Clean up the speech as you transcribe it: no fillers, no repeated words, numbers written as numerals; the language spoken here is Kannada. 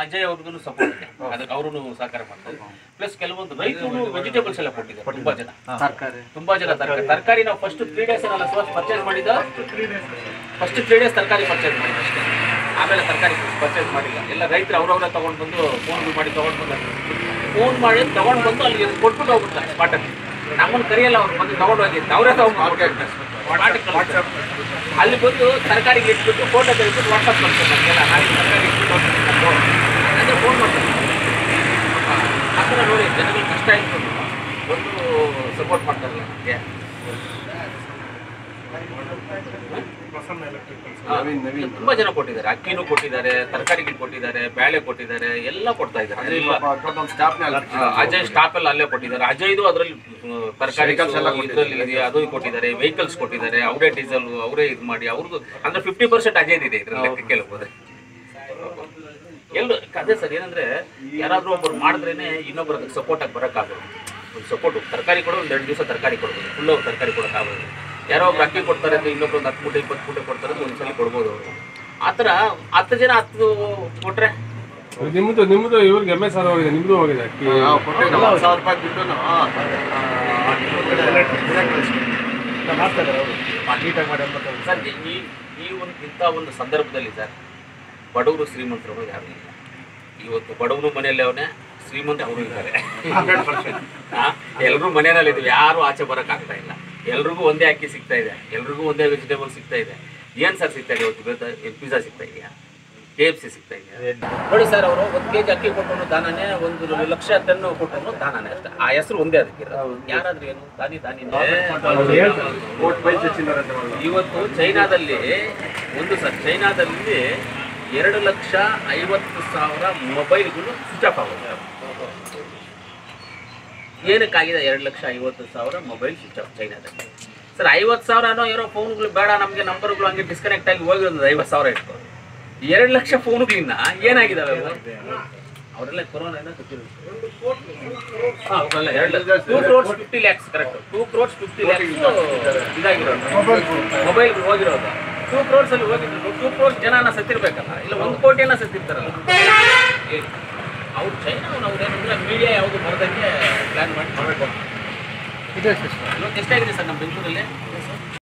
ಅಜಯ್ ಅವ್ರಿಗೂ ಸಪೋರ್ಟ್ ಇದೆ, ಅದಕ್ಕೆ ಅವರು ಸಹಕಾರ ಮಾಡ್ತಾರೆ. ಪ್ಲಸ್ ಕೆಲವೊಂದು ರೈತರು ವೆಜಿಟೇಬಲ್ಸ್ ಎಲ್ಲ ಕೊಟ್ಟಿದ್ದಾರೆ. ತುಂಬಾ ಜನ ತರಕಾರಿ ನಾವು ಫಸ್ಟ್ 3 days ಪರ್ಚೇಸ್ ಮಾಡಿದ. ಫಸ್ಟ್ 3 days ತರಕಾರಿ ಪರ್ಚೇಸ್ ಮಾಡಿದ ಅಷ್ಟೇ. ಆಮೇಲೆ ತರಕಾರಿ ಪರ್ಚೇಸ್ ಮಾಡಿಲ್ಲ. ಎಲ್ಲ ರೈತರು ಅವ್ರವ್ರ ತಗೊಂಡು ಬಂದು ಫೋನ್ ಮಾಡಿ ತಗೊಂಡು ಬಂದು ಅಲ್ಲಿ ಕೊಟ್ಬಿಟ್ಟು ಹೋಗ್ಬಿಡ್ತಾರೆ ಸ್ಪಾಟಲ್ಲಿ. ನಮ್ಮನ್ನು ಕರೆಯಲ್ಲ, ಅವ್ರು ಬಂದು ತಗೊಂಡು ಹೋಗಿದ್ದು ಅವರೇ ಅಲ್ಲಿ ಬಂದು ತರಕಾರಿಗೆ ಇಟ್ಬಿಟ್ಟು ಫೋಟೋ ತೆಗೆದ್ಬಿಟ್ಟು ವಾಟ್ಸಪ್ ಮಾಡ್ತಾರೆ. ನಮಗೆಲ್ಲ ನಾಳೆ ತರಕಾರಿ ಇಟ್ಬಿಟ್ಟು ಅಂದರೆ ಫೋನ್ ಮಾಡ್ತಾರೆ. ಆ ಥರ ನೋಡಿ ಜನಗಳು ಕಷ್ಟ ಆಯಿತು ಒಂದು ಸಪೋರ್ಟ್ ಮಾಡ್ತಾರಲ್ಲ ನಮಗೆ. ತುಂಬಾ ಜನ ಕೊಟ್ಟಿದ್ದಾರೆ, ಅಕ್ಕಿನೂ ಕೊಟ್ಟಿದ್ದಾರೆ, ತರಕಾರಿಗಳು ಕೊಟ್ಟಿದ್ದಾರೆ, ಬೇಳೆ ಕೊಟ್ಟಿದ್ದಾರೆ, ಎಲ್ಲ ಕೊಡ್ತಾ ಇದ್ದಾರೆ. ಅಜಯ್ ಸ್ಟಾಪ್ ಎಲ್ಲ ಅಲ್ಲೇ ಕೊಟ್ಟಿದ್ದಾರೆ. ಅಜಯ್ದು ಅದರಲ್ಲಿ ತರಕಾರಿ ಇದರಲ್ಲಿ ಇದೆ, ಅದು ಕೊಟ್ಟಿದ್ದಾರೆ. ವೆಹಿಕಲ್ಸ್ ಕೊಟ್ಟಿದ್ದಾರೆ, ಅವರೇ ಡೀಸೆಲ್ ಅವರೇ ಇದು ಮಾಡಿ ಅವ್ರದ್ದು ಅಂದ್ರೆ 50% ಅಜಯ್ ಇದೆ ಇದರಲ್ಲಿ ಕೇಳಬಹುದು. ಅದೇ ಸರ್, ಏನಂದ್ರೆ ಯಾರಾದ್ರೂ ಒಬ್ಬರು ಮಾಡಿದ್ರೇನೆ ಇನ್ನೊಬ್ಬರ ಸಪೋರ್ಟ್ ಆಗಿ ಬರೋಕ್ಕಾಗೋದು. ಒಂದು ಸಪೋರ್ಟ್ ತರಕಾರಿ ಕೊಡೋ, ಒಂದು 2 ದಿವಸ ತರಕಾರಿ ಕೊಡ್ಬೋದು, ಫುಲ್ ಅವ್ರು ತರಕಾರಿ ಕೊಡೋಕ್ಕಾಗೋದು. ಯಾರೋ ಒಬ್ರು ಅಕ್ಕಿ ಕೊಡ್ತಾರೆ ಅಂತ ಇನ್ನೊಬ್ರು 10 ಮೂಟೆ 20 ಮೂಟೆ ಕೊಡ್ತಾರೆ ಅಂತ ಒಂದ್ಸಲ ಕೊಡ್ಬೋದು ಅವರು. ಆ ಥರ 10 ಜನ 10 ಕೊಟ್ರೆ ನಿಮ್ದು ಇವ್ರಿಗೆ MSR ಹೋಗಿದೆ, ನಿಮ್ದು ಹೋಗಿದೆ. ಸರ್ ಈ ಒಂದು ಸಂದರ್ಭದಲ್ಲಿ ಸರ್ ಬಡವರು ಶ್ರೀಮಂತರು ಯಾರು ಇಲ್ಲ. ಇವತ್ತು ಬಡವನು ಮನೆಯಲ್ಲಿ ಅವನೇ, ಶ್ರೀಮಂತ ಅವರು ಇದ್ದಾರೆ. ಎಲ್ಲರೂ ಮನೆಯಲ್ಲಿ ಇದ್ದೀವಿ, ಯಾರು ಆಚೆ ಬರೋಕ್ಕಾಗ್ತಾ ಇಲ್ಲ. ಎಲ್ರಿಗೂ ಒಂದೇ ಅಕ್ಕಿ ಸಿಗ್ತಾ ಇದೆ, ಎಲ್ರಿಗೂ ಒಂದೇ ವೆಜಿಟೇಬಲ್ ಸಿಗ್ತಾ ಇದೆ. ಏನು ಸರ್ ಸಿಗ್ತಾ ಇದೆ ಇವತ್ತು? ಪಿಜ್ಜಾ ಸಿಗ್ತಾ ಇದೆಯಾ, KFC ಸಿಗ್ತಾ ಇದೆಯಾ? ನೋಡಿ ಸರ್, ಅವರು 1 kg ಅಕ್ಕಿ ಕೊಟ್ಟನು ದಾನನೇ, 1 ಲಕ್ಷ ಟನ್ನು ಕೊಟ್ಟನು ದಾನನೇ ಅಷ್ಟೇ. ಆ ಹೆಸರು ಒಂದೇ ಅದಕ್ಕೆ. ಯಾರಾದ್ರೂ ಏನು ದಾನಿ. ಇವತ್ತು ಚೈನಾದಲ್ಲಿ 2,50,000 ಮೊಬೈಲ್ಗಳು ಸ್ವಿಚ್ ಆಫ್ ಆಗುತ್ತೆ. ಏನಕ್ಕಾಗಿದೆ 2,50,000 ಮೊಬೈಲ್ ಸ್ವಿಚ್ ಆಫ್ ಚೈನಾದಲ್ಲಿ? ಸರ್ 50,000 ಏನೋ ಫೋನ್ಗಳು ಬೇಡ ನಮಗೆ, ನಂಬರ್ಗಳು ಹಂಗೆ ಡಿಸ್ಕನೆಕ್ಟ್ ಆಗಿ ಹೋಗಿ ಒಂದು 50,000 ಇಟ್ಕೊಂಡು 2 ಲಕ್ಷ ಫೋನ್ಗಳಿಂದ ಏನಾಗಿದ್ದಾವೆ ಅವರೆಲ್ಲ ಕೊರೋನಾ ಗೊತ್ತಿಲ್ಲ. 2 crores 50 lakhs correct. 2 crores 50 lakhs ಇದಾಗಿರೋದು ಮೊಬೈಲ್ ಹೋಗಿರೋದು. 2 crores ಅಲ್ಲಿ ಹೋಗಿದ್ರು. 2 crores ಜನನ ಸತ್ತಿರ್ಬೇಕಲ್ಲ, ಇಲ್ಲ 1 ಕೋಟಿಯನ್ನ ಸತ್ತಿರ್ತಾರಲ್ಲ. ಅವ್ರು ಚೈನಾ ಅವ್ರೇನಂದ್ರೆ ಮೀಡಿಯಾ ಯಾವುದು ಬರೋದಕ್ಕೆ ಪ್ಲಾನ್ ಮಾಡಿ ಮಾಡಬೇಕು. ಇವತ್ತು ಎಷ್ಟಾಗಿದೆ ಸರ್ ನಮ್ಮ ಬೆಂಗಳೂರಲ್ಲಿ?